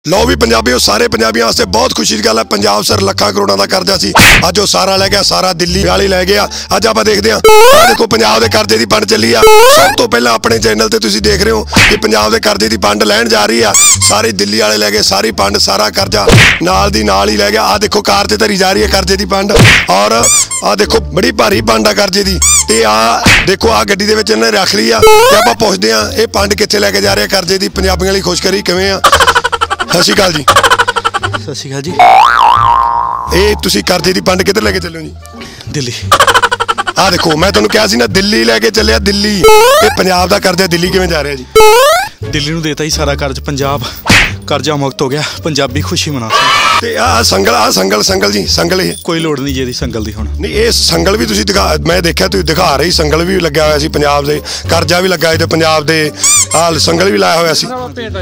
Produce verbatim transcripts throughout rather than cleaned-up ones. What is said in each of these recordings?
लो भी पंजाबी सारे पंजाबियों वास्ते बहुत खुशी की गल है। पंजाब सर लखा करोड़ों का कर्जा सी, अज वो सारा लै गया, सारा दिल्ली वाली लै गया। अज आप देखते हैं देखो पंजाब के कर्जे की पंड चली आ। सब तो पहला अपने चैनल ते तुसीं देख रहे हो कि पंजाब के कर्जे की पंड लैन जा रही है। सारी दिल्ली वाले लै गए, सारी पंड सारा कर्जा नाल दी नाल ही लै गया। आ देखो कार ते धरी जा रही है कर्जे की पंड, और आ देखो बड़ी भारी पंड आ कर्जे की। ते आ देखो आ गड्डी दे विच इन्हें रख ली आ। ते आपां पुछदे आ ये पंड कित्थे लैके जा रहे कर्जे की, पंजाबियों लई खुशखबरी किवें आ? सत श्री अकाल जी। सत श्री अकाल जी। ये तुसी कर्जे की पंड किधर लेके चले हो जी? दिल्ली। आ देखो मैं तुहानूं कहा सी ना दिल्ली लेके चलिया। दिल्ली ये पंजाब का कर्जा दिल्ली किवें जा रहा जी? दिल्ली नूं देता ही सारा कर्ज, पंजाब कर्जा मुक्त हो गया, पंजाबी खुशी मना ते आ संगल आ संगल संगल जी संगल ये कोई लोड़ नहीं जी संगल दी। हुण नहीं ये संगल भी तुसी दिखा, मैं देखा तुसीं दिखा रही संगल भी लग्या होया सी पंजाब दे, कर्जा भी लगा ते पंजाब दे आ संगल भी लाया होया सी।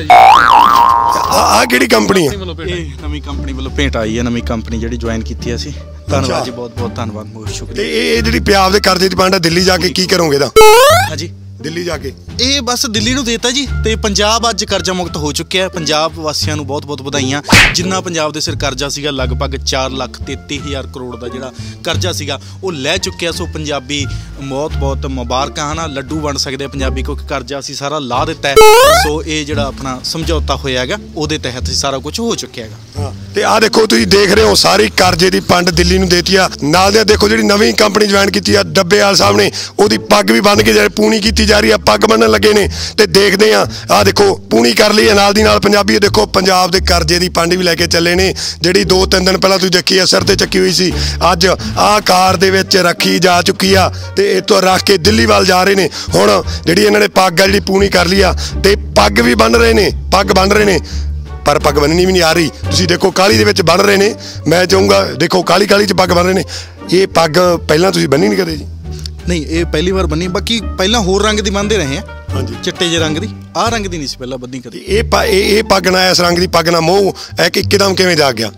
आ किहड़ी कंपनी है? नवीं कंपनी वालों भेंट आई है, नवीं कंपनी जिहड़ी ज्वाइन कीती असीं। धन्नवाद जी, बहुत बहुत धन्नवाद, बहुत शुक्रिया। ते ये जिहड़ी पंजाब दे कर्जे दी पंड दिल्ली जाके की करोगे दा? हां जी दिल्ली जाके ये बस दिल्ली नूं देता जी। ते पंजाब अज कर्जा मुक्त हो चुकिया है। पंजाब वासियों नूं बहुत बहुत बधाइयां। जिन्ना पंजाब दे सिर कर्जा सीगा लगभग चार लख तेती हज़ार करोड़ का जिहड़ा कर्जा सीगा वो लै चुकिया। सो पंजाबी बहुत बहुत मुबारक है ना, लड्डू बन सकते पंजाबी, क्योंकि कर्जा असीं सारा ला दिता है। सो ये जिहड़ा अपना समझौता होया हैगा उहदे तहत सारा कुछ हो चुकिया हैगा। ते आ देखो तुसीं देख रहे हो सारी कर्जे की पंड दिल्ली नूं देती आ। नाल दे देखो जिहड़ी नवीं कंपनी ज्वाइन की आ डब्बेवाल साहब ने, उहदी पग भी बन के जिहड़ी पूनी की जा रही है, पग बनन लगे ने। ते देखते हैं आ देखो पूनी कर ली है नाल दी नाल पंजाबी। देखो पंजाब के कर्जे की पंड भी लैके चले ने, जिहड़ी दो तीन दिन पहला तुसीं देखी है सिर ते चक्की हुई सी, अज आ कार दे विच रखी जा चुकी आ। ते इत्थों रख के दिल्ली वाल जा रहे ने। हुण जिहड़ी इन्हां ने पग आ जिहड़ी पूनी कर ली आ, ते पग भी बन रहे ने, पग बन रहे ने, पर पग बननी भी नहीं आ रही। तुसीं देखो काली दे विच बन रहे ने। मैं चाहूँगा देखो काली काली च पग बन रहे ने। ये पग पहलां तुसीं बन्नी नहीं कदे जी? नहीं ये पहली बार बनी, बाकी पहला होर रंग की बनते रहे हैं। हाँ जी चिट्टे जे रंग की, आ रंग की नहीं सी पहला बद्धी कदी। ये पग ना इस रंग की पग ना मोह एक एकदम किवें जाग गया?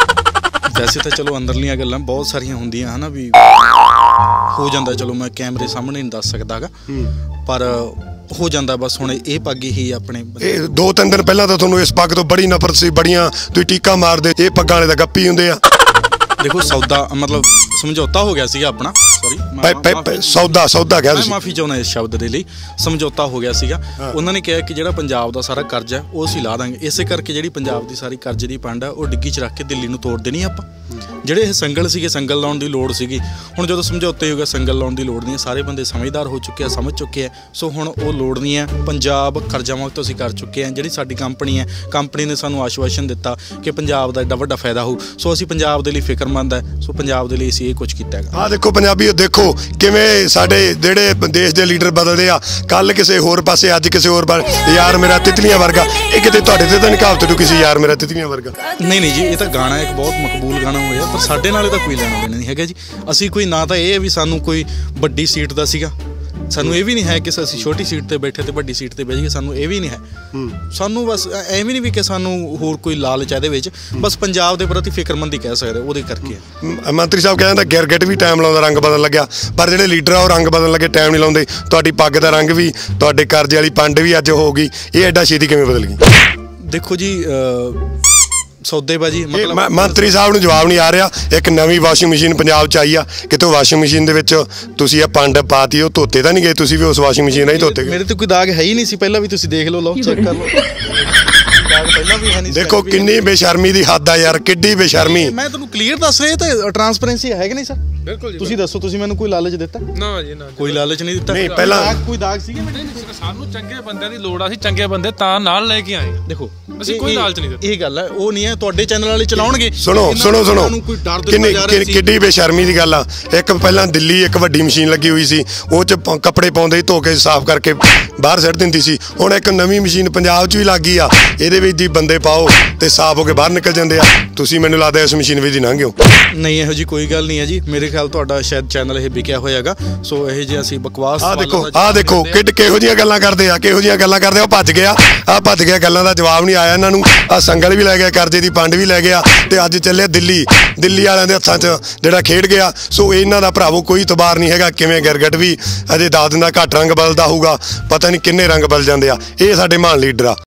वैसे तो चलो अंदरलियां गल्लां बहुत सारियां होंदियां है ना, भी हो जाता। चलो मैं कैमरे सामने नहीं दस सकता गा, पर हो जाता बस। हुण ये पग ही अपने दो तीन दिन पहला तो तुहानूं इस पग तो बड़ी नफरत सी, बड़ियां तुसीं टीका मारदे। ये पग्गां वाले तां गप्पी हुंदे आ। देखो सौदा मतलब समझौता हो गया सीगा अपना, सॉरी सौदा सौदा क्या तुसीं? माफी चाहुंदा इस शब्द दे लई। समझौता हो गया सीगा। उन्होंने कहा कि जिहड़ा पंजाब दा सारा कर्ज है वो असीं ला दांगे। इसे करके जिहड़ी पंजाब दी सारी कर्जे दी पंड है वो डिग्गी च रख के दिल्ली नूं तोड़ देनी आपां। ਜਿਹੜੇ ਇਹ ਸੰਗਲ ਸੀਗੇ ਸੰਗਲ ਲਾਉਣ ਦੀ ਲੋੜ ਸੀਗੀ। ਹੁਣ ਜਦੋਂ ਸਮਝੌਤੇ ਹੋ ਗਏ ਸੰਗਲ ਲਾਉਣ ਦੀ ਲੋੜ ਨਹੀਂ ਹੈ, ਸਾਰੇ ਬੰਦੇ ਸਮਝਦਾਰ ਹੋ ਚੁੱਕੇ ਆ, ਸਮਝ ਚੁੱਕੇ ਆ। ਸੋ ਹੁਣ ਉਹ ਲੋੜ ਨਹੀਂ ਹੈ। ਪੰਜਾਬ ਕਰਜ਼ਾ ਮੁਕਤ ਅਸੀਂ ਕਰ ਚੁੱਕੇ ਹਾਂ। ਜਿਹੜੀ ਸਾਡੀ ਕੰਪਨੀ ਹੈ, ਕੰਪਨੀ ਨੇ ਸਾਨੂੰ ਆਸ਼ਵਾਸਨ ਦਿੱਤਾ ਕਿ ਪੰਜਾਬ ਦਾ ਐਡਾ ਵੱਡਾ ਫਾਇਦਾ ਹੋਊ। ਸੋ ਅਸੀਂ ਪੰਜਾਬ ਦੇ ਲਈ ਫਿਕਰਮੰਦ ਹੈ। ਸੋ ਪੰਜਾਬ ਦੇ ਲਈ ਅਸੀਂ ਇਹ ਕੁਝ ਕੀਤਾ ਹੈਗਾ। ਆਹ ਦੇਖੋ ਪੰਜਾਬੀਓ, ਦੇਖੋ ਕਿਵੇਂ ਸਾਡੇ ਜਿਹੜੇ ਦੇਸ਼ ਦੇ ਲੀਡਰ ਬਦਲਦੇ ਆ। ਕੱਲ ਕਿਸੇ ਹੋਰ ਪਾਸੇ, ਅੱਜ ਕਿਸੇ ਹੋਰ ਪਾਸੇ। ਯਾਰ ਮੇਰਾ ਤਿਤਲੀਆਂ ਵਰਗਾ, ਇਹ ਕਿਤੇ ਤੁਹਾਡੇ ਤੇ ਤਾਂ ਨਹੀਂ ਕਹਾਵਤ ਤੂੰ ਕਿਸੇ ਯਾਰ ਮੇਰਾ ਤਿਤਲੀਆਂ ਵਰਗਾ? ਨਹੀਂ ਨਹੀਂ ਜੀ, ਇਹ ਤਾਂ ਗਾਣਾ ਇੱਕ ਬਹੁਤ ਮਕਬੂਲ ਗਾਣਾ ਹੋਇਆ, ਪਰ ਸਾਡੇ ਨਾਲ ਤਾਂ ਕੋਈ ਲੈਣਾ ਦੇਣਾ नहीं है जी। असी कोई ना तो ये भी सानू कोई बड़ी सीट का सीगा, सानू ये भी नहीं है कि असी छोटी सीट पर बैठे तो बड़ी सीट पर बैठ गए। सानू ये भी नहीं है। सानू बस एवं नहीं भी कि सानू होर कोई लालच है, बस पंजाब के प्रति फिक्रमंदी कह सकते वो करके। मंत्री साहब कहते गिरगिट भी टाइम लाउंदा रंग बदल लग्या, पर जिहड़े लीडर आ रंग बदल लगे टाइम नहीं लाउंदे। तुहाडी पग दा रंग भी, तुहाडे कर्जे वाली पंड भी अज हो गई, ये एडा छेती किवें बदल गई? देखो जी सौदेबाजी मतलब मंत्री साहब नूं जवाब नहीं आ रहा। एक नवीं वाशिंग मशीन पंजाब च आई आ, कितों वाशिंग मशीन दे विच तुसीं आ पंड पाती, वो धोते तां नहीं गए? तुसीं भी उस वाशिंग मशीन नाल ही धोते गए? मेरे तो कोई दाग है ही नहीं सी, पहला भी तुसीं देख लो, लो चेक कर लो, दाग पहला भी है नहीं। देखो किन्नी बेशर्मी दी हद आ यार, किड्डी बेशर्मी। मैं तुहानूं क्लीयर दस रहा ते ट्रांसपेरेंसी है कि नहीं सर? बिल्कुल जी। तुसीं दसो, तुसीं मैनूं कोई लालच दित्ता? ना जी ना, कोई लालच नहीं दित्ता। नहीं पहला कोई दाग सीगे? सानू चंगे बंदे दी लोड़ आ, सी चंगे बंदे तां नाल ले के आए। देखो ਅਸੀਂ ਕੋਈ ਲਾਲਚ ਨਹੀਂ ਦਿੱਤਾ। ਇਹ ਗੱਲ ਹੈ, ਉਹ ਨਹੀਂ ਹੈ ਤੁਹਾਡੇ ਚੈਨਲ ਵਾਲੇ ਚਲਾਉਣਗੇ। ਸੁਣੋ ਸੁਣੋ ਸੁਣੋ ਕਿੰਨੀ ਕਿੱਡੀ ਬੇਸ਼ਰਮੀ ਦੀ ਗੱਲ ਆ। ਇੱਕ ਪਹਿਲਾਂ ਦਿੱਲੀ ਇੱਕ ਵੱਡੀ ਮਸ਼ੀਨ ਲੱਗੀ ਹੋਈ ਸੀ, ਉਹ ਚ ਕੱਪੜੇ ਪਾਉਂਦੇ ਧੋ ਕੇ ਸਾਫ਼ ਕਰਕੇ ਬਾਹਰ ਸੁੱਟ ਦਿੰਦੀ ਸੀ। ਹੁਣ ਇੱਕ ਨਵੀਂ ਮਸ਼ੀਨ ਪੰਜਾਬ 'ਚ ਵੀ ਲੱਗ ਗਈ ਆ, ਇਹਦੇ ਵਿੱਚ ਦੀ ਬੰਦੇ ਪਾਓ ਤੇ ਸਾਫ਼ ਹੋ ਕੇ ਬਾਹਰ ਨਿਕਲ ਜਾਂਦੇ ਆ। ਤੁਸੀਂ ਮੈਨੂੰ ਲੱਗਦਾ ਇਸ ਮਸ਼ੀਨ ਵਿੱਚ ਦੀ ਲੰਘ ਗਏ। ਨਹੀਂ ਇਹੋ ਜੀ ਕੋਈ ਗੱਲ ਨਹੀਂ ਹੈ ਜੀ, ਮੇਰੇ ਖਿਆਲ ਤੁਹਾਡਾ ਸ਼ਾਇਦ ਚੈਨਲ ਇਹ ਵਿਕਿਆ ਹੋਇਆਗਾ। ਸੋ ਇਹ ਜੇ ਅਸੀਂ ਬਕਵਾਸ ਆ ਦੇਖੋ ਆ ਦੇਖੋ ਕਿੱਡ ਕਿਹੋ ਜਿਹੀਆਂ ਗੱਲਾਂ ਕਰਦੇ ਆ, ਕਿਹੋ ਜਿਹੀਆਂ ਗੱਲਾਂ ਕਰਦੇ ਆ। ਉਹ ਭੱਜ ਗਿਆ, ਆ ਭੱਜ ਗਿਆ, ਗੱਲਾਂ ਦਾ ਜਵਾਬ ਨਹੀਂ ਆਇਆ ਇਹਨਾਂ ਨੂੰ। ਆ संगल भी लै गया, कर्जे की पंड भी लै गया, तो अज चलिया दिल्ली। दिल्ली वालों के हत्थों च जिहड़ा खेड गया। सो इन्हां दा भरावो कोई तबार नहीं है। किवें गिरगिट भी अजे दस दिन का घट रंग बदलता होऊगा, पता नहीं किन्ने रंग बदल जाते आ। ये साडे महान लीडर आ।